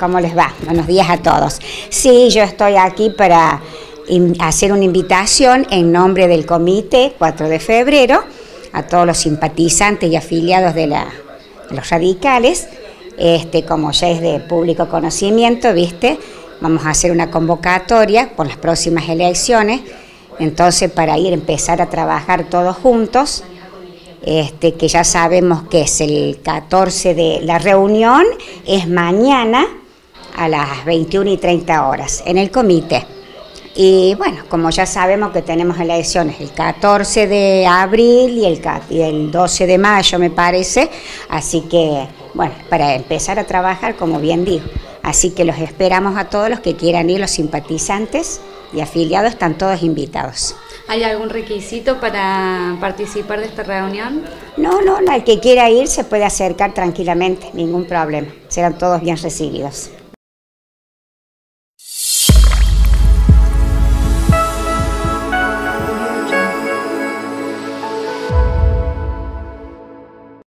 ¿cómo les va? Buenos días a todos. Sí, yo estoy aquí para hacer una invitación en nombre del comité 4 de febrero a todos los simpatizantes y afiliados de los radicales. Como ya es de público conocimiento, ¿viste? Vamos a hacer una convocatoria por las próximas elecciones, entonces para empezar a trabajar todos juntos. Que ya sabemos que es el 14 de la reunión, es mañana a las 21:30 horas en el comité. Y bueno, como ya sabemos que tenemos elecciones el 14 de abril y el 12 de mayo me parece, así que bueno, para empezar a trabajar como bien digo. Así que los esperamos a todos los que quieran ir, los simpatizantes y afiliados están todos invitados. ¿Hay algún requisito para participar de esta reunión? No, el que quiera ir se puede acercar tranquilamente, ningún problema, serán todos bien recibidos.